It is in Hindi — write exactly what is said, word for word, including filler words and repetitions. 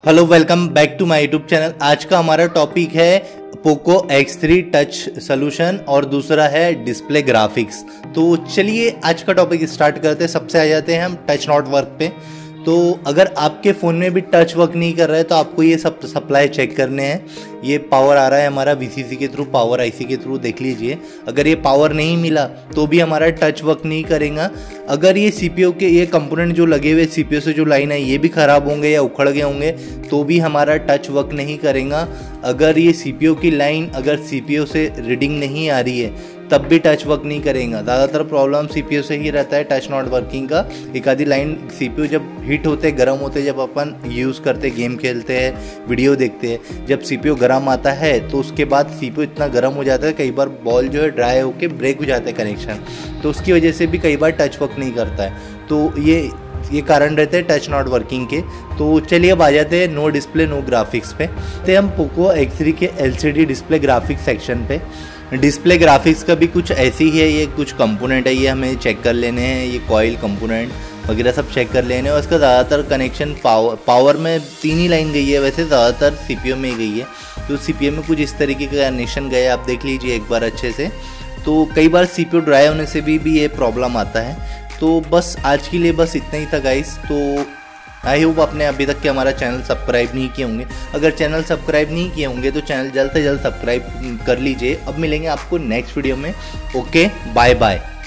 Hello, welcome back to my YouTube channel. आज का हमारा टॉपिक है Poco X three touch solution और दूसरा है डिस्प्ले ग्राफिक्स। तो चलिए आज का टॉपिक स्टार्ट करते हैं। सबसे आ जाते हैं हम टच नॉट वर्क पे। तो अगर आपके फ़ोन में भी टच वर्क नहीं कर रहा है तो आपको ये सब सप्लाई चेक करने हैं। ये पावर आ रहा है हमारा वीसीसी के थ्रू, पावर आईसी के थ्रू, देख लीजिए। अगर ये पावर नहीं मिला तो भी हमारा टच वर्क नहीं करेगा। अगर ये सीपीयू के ये कंपोनेंट जो लगे हुए सीपीयू से जो लाइन है ये भी ख़राब होंगे या उखड़ गए होंगे तो भी हमारा टच वर्क नहीं करेगा। अगर ये सीपीयू की लाइन अगर सीपीयू से रीडिंग नहीं आ रही है तब भी टच वर्क नहीं करेगा। ज़्यादातर प्रॉब्लम सीपीयू से ही रहता है टच नॉट वर्किंग का। एक आधी लाइन सीपीयू जब हीट होते गर्म होते, जब अपन यूज़ करते, गेम खेलते हैं, वीडियो देखते हैं, जब सीपीयू गर्म आता है तो उसके बाद सीपीयू इतना गर्म हो जाता है, कई बार बॉल जो है ड्राई होकर ब्रेक हो जाता है कनेक्शन, तो उसकी वजह से भी कई बार टच वर्क नहीं करता है। तो ये ये कारण रहते हैं टच नॉट वर्किंग के। तो चलिए अब आ जाते हैं नो डिस्प्ले नो ग्राफिक्स पे। तो हम पोको एक्स थ्री के एलसीडी डिस्प्ले ग्राफिक्स सेक्शन पे। डिस्प्ले ग्राफिक्स का भी कुछ ऐसी ही है, ये कुछ कंपोनेंट है, ये हमें चेक कर लेने हैं। ये कॉइल कंपोनेंट वगैरह सब चेक कर लेने हैं। और इसका ज़्यादातर कनेक्शन पावर पावर में तीन ही लाइन गई है, वैसे ज़्यादातर सीपीयू में ही गई है। तो सीपीयू में कुछ इस तरीके का कनेक्शन गया, आप देख लीजिए एक बार अच्छे से। तो कई बार सीपीयू ड्राई होने से भी, भी ये प्रॉब्लम आता है। तो बस आज के लिए बस इतना ही था गाइस। तो आई होप आपने अभी तक के हमारा चैनल सब्सक्राइब नहीं किए होंगे। अगर चैनल सब्सक्राइब नहीं किए होंगे तो चैनल जल्द से जल्द सब्सक्राइब कर लीजिए। अब मिलेंगे आपको नेक्स्ट वीडियो में। Okay, bye bye.